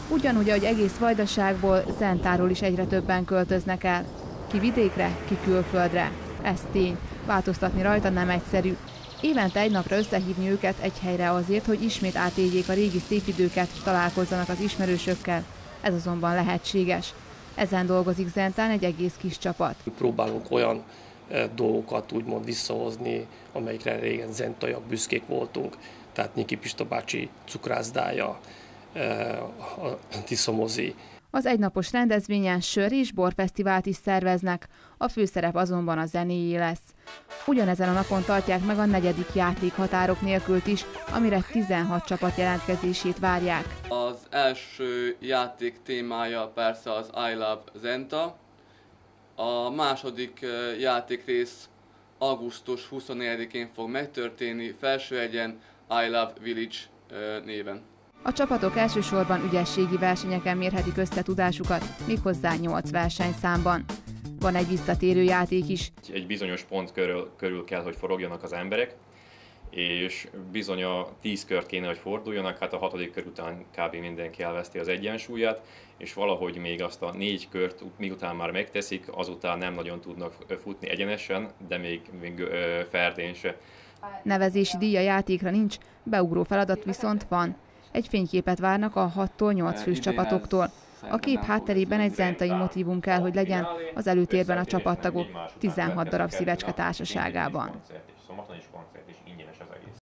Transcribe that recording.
Ugyanúgy, ahogy egész Vajdaságból, Zentáról is egyre többen költöznek el. Ki vidékre, ki külföldre. Ez tény. Változtatni rajta nem egyszerű. Évente egy napra összehívni őket egy helyre azért, hogy ismét átéljék a régi szép időket, találkozzanak az ismerősökkel. Ez azonban lehetséges. Ezen dolgozik Zentán egy egész kis csapat. Próbálunk olyan dolgokat úgymond visszahozni, amelyikre régen zentaiak büszkék voltunk. Tehát Nyiki Pista bácsi cukrászdája, a Tiszamozi. Az egynapos rendezvényen sör- és borfesztivált is szerveznek, a főszerep azonban a zenéjé lesz. Ugyanezen a napon tartják meg a 4. játék határok nélkült is, amire 16 csapat jelentkezését várják. Az első játék témája persze az I Love Zenta. A második játékrész augusztus 24-én fog megtörténni Felsőegyen I Love Village néven. A csapatok elsősorban ügyességi versenyeken mérhetik összetudásukat, méghozzá 8 versenyszámban. Van egy visszatérő játék is. Egy bizonyos pont körül kell, hogy forogjanak az emberek, és bizony a 10 kört kéne, hogy forduljanak, hát a 6. kör után kb. Mindenki elveszti az egyensúlyát, és valahogy még azt a 4 kört, miután már megteszik, azután nem nagyon tudnak futni egyenesen, de még ferdén se. Nevezési díj a játékra nincs, beugró feladat viszont van. Egy fényképet várnak a 6-tól 8 fős csapatoktól. A kép hátterében egy zentai motívum kell, hogy legyen, az előtérben a csapattagok 16 darab szívecske társaságában.